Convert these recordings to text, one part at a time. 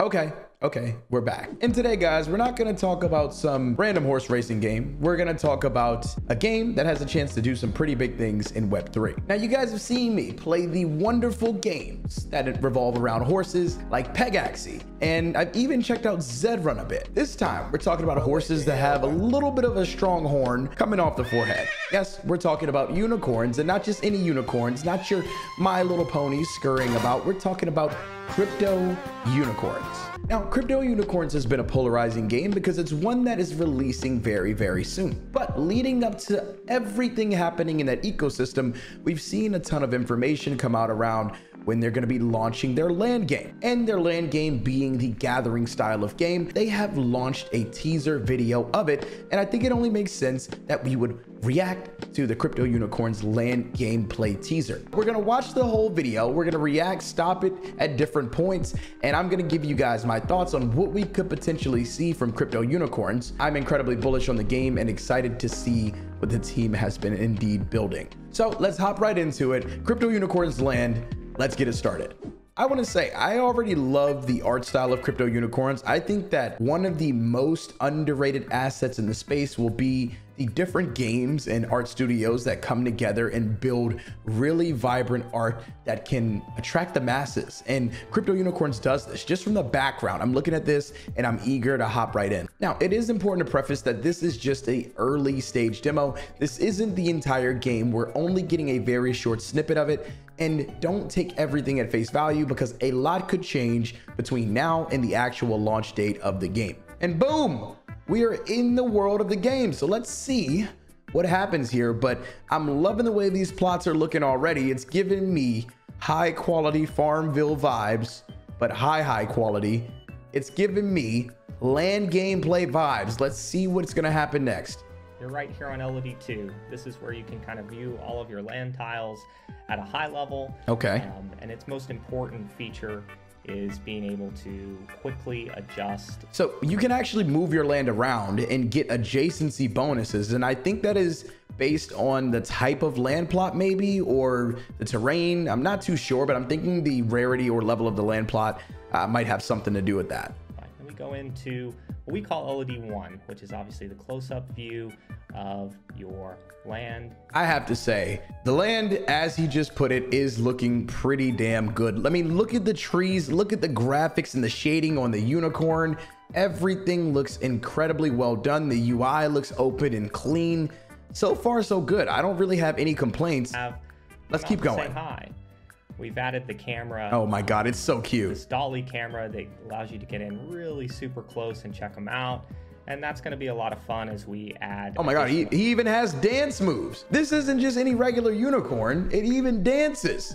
Okay, we're back. And today, guys, we're not gonna talk about some random horse racing game. We're gonna talk about a game that has a chance to do some pretty big things in Web3. Now, you guys have seen me play the wonderful games that revolve around horses like Pegaxi, and I've even checked out Zedrun a bit. This time, we're talking about horses that have a little bit of a strong horn coming off the forehead. Yes, we're talking about unicorns, and not just any unicorns, not your My Little Ponies scurrying about. We're talking about crypto unicorns. Now, crypto unicorns has been a polarizing game because it's one that is releasing very, very soon. But leading up to everything happening in that ecosystem, we've seen a ton of information come out around when they're going to be launching their land game. And their land game being the gathering style of game, they have launched a teaser video of it. And I think it only makes sense that we would react to the Crypto Unicorns land gameplay teaser. We're going to watch the whole video. We're going to react, stop it at different points, and I'm going to give you guys my thoughts on what we could potentially see from Crypto Unicorns. I'm incredibly bullish on the game and excited to see what the team has been indeed building. So let's hop right into it. Crypto Unicorns land. Let's get it started. I want to say I already love the art style of Crypto Unicorns. I think that one of the most underrated assets in the space will be the different games and art studios that come together and build really vibrant art that can attract the masses. And Crypto Unicorns does this just from the background. I'm looking at this and I'm eager to hop right in. Now, it is important to preface that this is just a early stage demo. This isn't the entire game. We're only getting a very short snippet of it. And don't take everything at face value because a lot could change between now and the actual launch date of the game. And boom, we are in the world of the game. So let's see what happens here. But I'm loving the way these plots are looking already. It's giving me high quality Farmville vibes, but high quality. It's giving me land gameplay vibes. Let's see what's going to happen next. You're right here on LOD 2. This is where you can kind of view all of your land tiles at a high level. Okay. And its most important feature is being able to quickly adjust. So you can actually move your land around and get adjacency bonuses. And I think that is based on the type of land plot maybe, or the terrain. I'm not too sure, but I'm thinking the rarity or level of the land plot might have something to do with that. Right, let me go into what we call LOD 1, which is obviously the close-up view of your land. I have to say, the land, as he just put it, is looking pretty damn good. I mean, look at the trees, look at the graphics and the shading on the unicorn. Everything looks incredibly well done. The UI looks open and clean. So far, so good. I don't really have any complaints. Let's keep going. Say hi. We've added the camera. Oh my God, it's so cute. This dolly camera that allows you to get in really super close and check them out. And that's going to be a lot of fun as we add. Oh my God, he even has dance moves. This isn't just any regular unicorn. It even dances.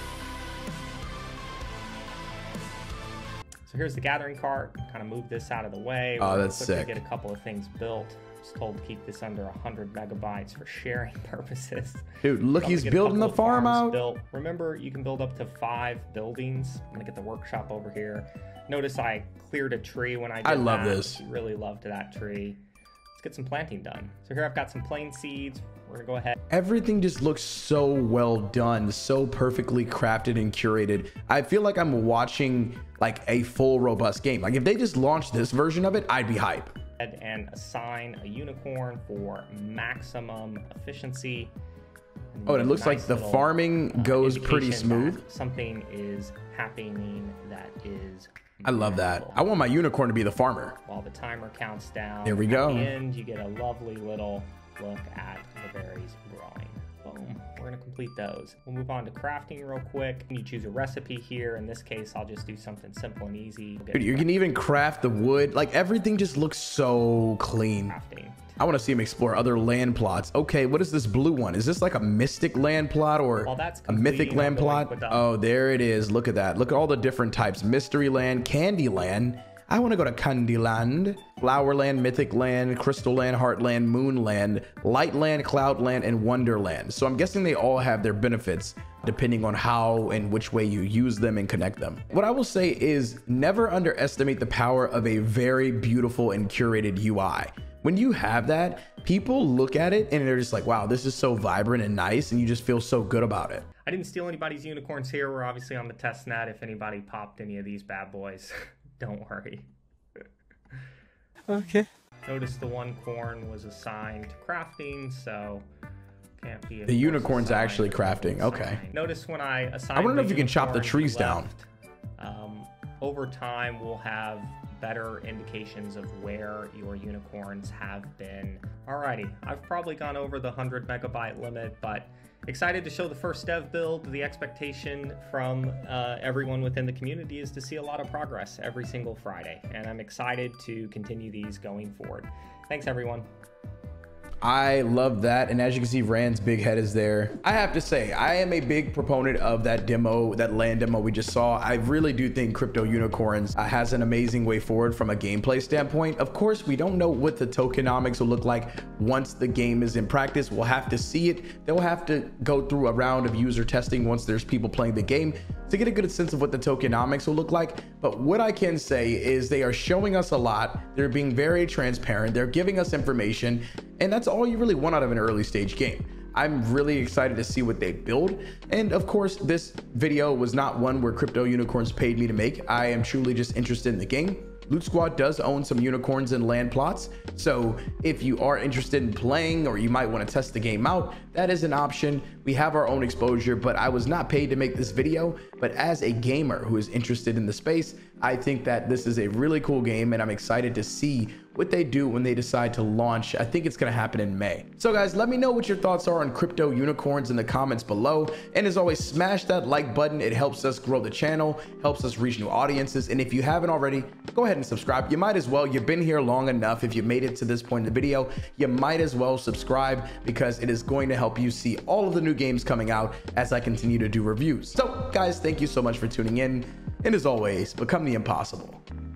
So here's the gathering cart. Kind of move this out of the way. Oh, that's sick. Get a couple of things built. Just told to keep this under 100 megabytes for sharing purposes. Dude, look, he's building the farm out. Built. Remember, you can build up to 5 buildings. I'm gonna get the workshop over here. Notice I cleared a tree when I did that. I love this. Really loved that tree. Let's get some planting done. So here I've got some plain seeds. We're gonna go ahead. Everything just looks so well done, so perfectly crafted and curated. I feel like I'm watching like a full robust game. Like if they just launched this version of it, I'd be hype. And assign a unicorn for maximum efficiency. Oh, and it looks like the farming goes pretty smooth. Something is happening that is I love that. I want my unicorn to be the farmer. While the timer counts down. There we go. At the end, you get a lovely little look at the berries growing. Boom. We're going to complete those. We'll move on to crafting real quick. You choose a recipe here. In this case, I'll just do something simple and easy. Dude, you can even craft the wood. Like everything just looks so clean. Crafting. I want to see him explore other land plots. Okay, what is this blue one? Is this like a mystic land plot or a mythic land plot? Oh, there it is. Look at that. Look at all the different types. Mystery land, candy land. I want to go to Candyland, Flowerland, Mythic Land, Crystal Land, Heartland, Moonland, Lightland, Cloudland, and Wonderland. So I'm guessing they all have their benefits depending on how and which way you use them and connect them. What I will say is never underestimate the power of a very beautiful and curated UI. When you have that, people look at it and they're just like, wow, this is so vibrant and nice, and you just feel so good about it. I didn't steal anybody's unicorns here. We're obviously on the test net if anybody popped any of these bad boys. Don't worry. Okay. Notice the one corn was assigned to crafting, so can't be. The unicorn's actually crafting. Okay. Notice when I assign. I want to know if you can chop the trees down. Over time, we'll have better indications of where your unicorns have been. Alrighty, I've probably gone over the 100 megabyte limit, but excited to show the first dev build. The expectation from everyone within the community is to see a lot of progress every single Friday, and I'm excited to continue these going forward. Thanks, everyone. I love that. And as you can see, Rand's big head is there. I have to say, I am a big proponent of that demo, that land demo we just saw. I really do think Crypto Unicorns has an amazing way forward from a gameplay standpoint. Of course, we don't know what the tokenomics will look like once the game is in practice. We'll have to see it. They'll have to go through a round of user testing once there's people playing the game to get a good sense of what the tokenomics will look like. But what I can say is they are showing us a lot. They're being very transparent. They're giving us information, and that's all you really want out of an early stage game. I'm really excited to see what they build. And of course, this video was not one where Crypto Unicorns paid me to make. I am truly just interested in the game. Loot Squad does own some unicorns and land plots, so if you are interested in playing or you might want to test the game out, that is an option. We have our own exposure, but I was not paid to make this video. But as a gamer who is interested in the space, I think that this is a really cool game, and I'm excited to see what they do when they decide to launch. I think it's going to happen in May. So guys, let me know what your thoughts are on Crypto Unicorns in the comments below. And as always, smash that like button. It helps us grow the channel, helps us reach new audiences. And if you haven't already, go ahead and subscribe. You might as well. You've been here long enough. If you made it to this point in the video, you might as well subscribe, because it is going to help you see all of the new games coming out as I continue to do reviews. So guys, thank you so much for tuning in. And as always, become the impossible.